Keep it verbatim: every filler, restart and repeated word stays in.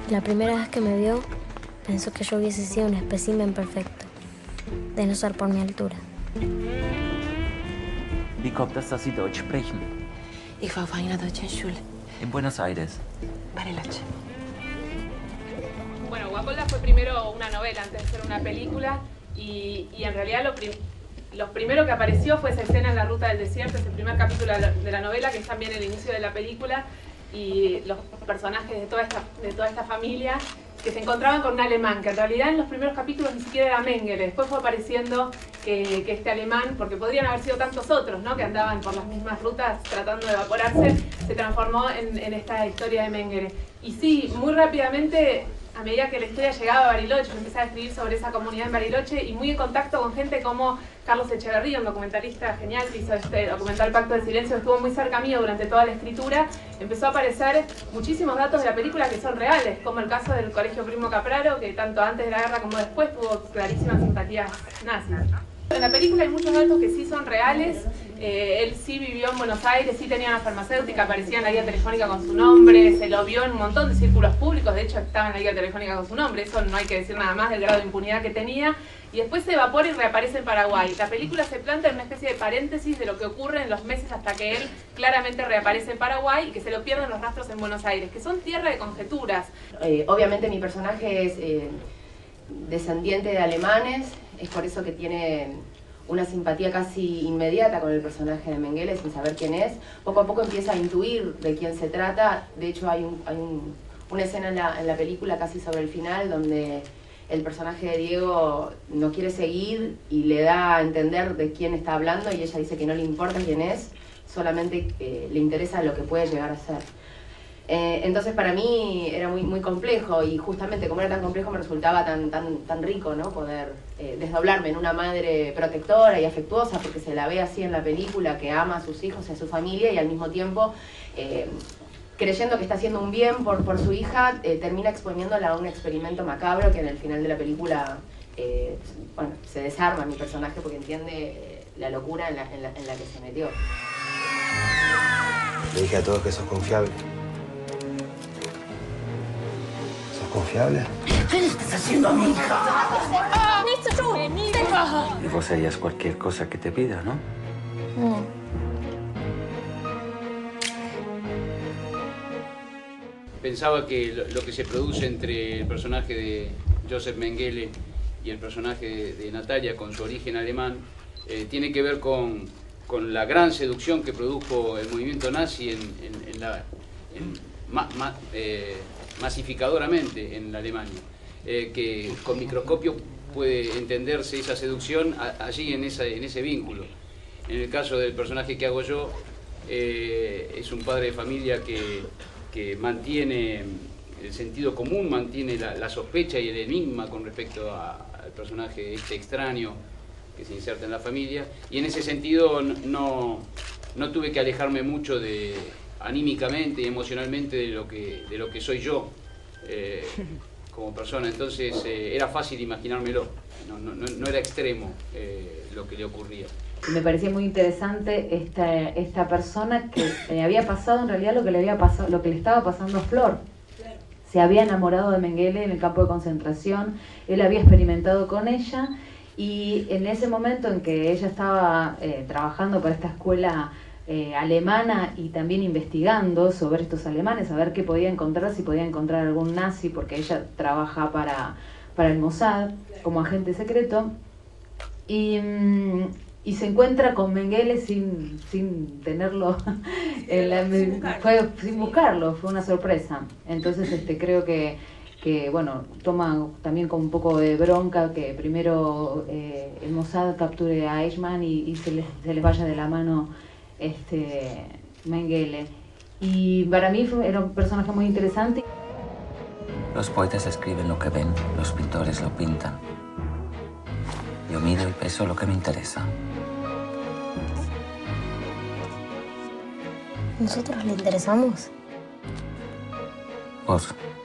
La primera vez que me vio, pensó que yo hubiese sido un espécimen perfecto, de no ser por mi altura. Wie kommt das, dass Sie Deutsch sprechen? Ich war auf einer deutschen Schule. En Buenos Aires. Bariloche. Bueno, Guacolda fue primero una novela antes de ser una película y, y en realidad lo, prim lo primero que apareció fue esa escena en la Ruta del Desierto, es el primer capítulo de la, de la novela, que es también el inicio de la película, y los personajes de toda esta, de toda esta familia que se encontraban con un alemán, que en realidad en los primeros capítulos ni siquiera era Mengele, después fue apareciendo que, que este alemán, porque podrían haber sido tantos otros, ¿no?, que andaban por las mismas rutas tratando de evaporarse, se transformó en, en esta historia de Mengele. Y sí, muy rápidamente, a medida que la historia llegaba a Bariloche, empecé a escribir sobre esa comunidad en Bariloche y muy en contacto con gente como Carlos Echeverría, un documentalista genial que hizo este documental Pacto de Silencio, estuvo muy cerca mío durante toda la escritura. Empezó a aparecer muchísimos datos de la película que son reales, como el caso del Colegio Primo Capraro, que tanto antes de la guerra como después tuvo clarísimas simpatías nazis. En la película hay muchos datos que sí son reales. Eh, él sí vivió en Buenos Aires, sí tenía una farmacéutica, aparecía en la guía telefónica con su nombre, se lo vio en un montón de círculos públicos, de hecho estaba en la guía telefónica con su nombre, eso no hay que decir nada más del grado de impunidad que tenía, y después se evapora y reaparece en Paraguay. La película se planta en una especie de paréntesis de lo que ocurre en los meses hasta que él claramente reaparece en Paraguay y que se lo pierden los rastros en Buenos Aires, que son tierra de conjeturas. Eh, obviamente mi personaje es eh, descendiente de alemanes, es por eso que tiene una simpatía casi inmediata con el personaje de Mengele, sin saber quién es. Poco a poco empieza a intuir de quién se trata. De hecho hay, un, hay un, una escena en la, en la película casi sobre el final donde el personaje de Diego no quiere seguir y le da a entender de quién está hablando y ella dice que no le importa quién es, solamente eh, le interesa lo que puede llegar a ser. Eh, entonces para mí era muy, muy complejo y justamente como era tan complejo me resultaba tan, tan, tan rico, ¿no?, poder eh, desdoblarme en una madre protectora y afectuosa, porque se la ve así en la película, que ama a sus hijos y a su familia y al mismo tiempo eh, creyendo que está haciendo un bien por, por su hija, eh, termina exponiéndola a un experimento macabro que en el final de la película eh, bueno, se desarma mi personaje porque entiende eh, la locura en la, en, la, en la que se metió. Le dije a todos que sos confiable. ¿Confiable? ¿Qué le estás haciendo a mi hija? Y vos harías cualquier cosa que te pida, ¿no? No. Pensaba que lo, lo que se produce entre el personaje de Joseph Mengele y el personaje de, de Natalia, con su origen alemán, eh, tiene que ver con, con la gran seducción que produjo el movimiento nazi en, en, en la... En, ma, ma, eh, masificadoramente en la Alemania, eh, que con microscopio puede entenderse esa seducción a, allí en, esa, en ese vínculo. En el caso del personaje que hago yo, eh, es un padre de familia que, que mantiene el sentido común, mantiene la, la sospecha y el enigma con respecto a, al personaje este extraño que se inserta en la familia, y en ese sentido no, no tuve que alejarme mucho de anímicamente y emocionalmente de lo que, de lo que soy yo eh, como persona. Entonces eh, era fácil imaginármelo, no, no, no era extremo eh, lo que le ocurría. Me parecía muy interesante esta, esta persona que le había pasado en realidad lo que le había pasado, lo que le estaba pasando a Flor. Se había enamorado de Mengele en el campo de concentración, él había experimentado con ella y en ese momento en que ella estaba eh, trabajando para esta escuela Eh, alemana y también investigando sobre estos alemanes, a ver qué podía encontrar, si podía encontrar algún nazi, porque ella trabaja para, para el Mossad como agente secreto, y, y se encuentra con Mengele sin, sin tenerlo, en la, sin, buscar. fue, sin buscarlo, fue una sorpresa. Entonces este, creo que, que bueno, toma también con un poco de bronca que primero eh, el Mossad capture a Eichmann y, y se, les, se les vaya de la mano este Mengele, y para mí fue, era un personaje muy interesante. Los poetas escriben lo que ven, los pintores lo pintan. Yo mido y peso lo que me interesa. ¿Nosotros le interesamos? Vos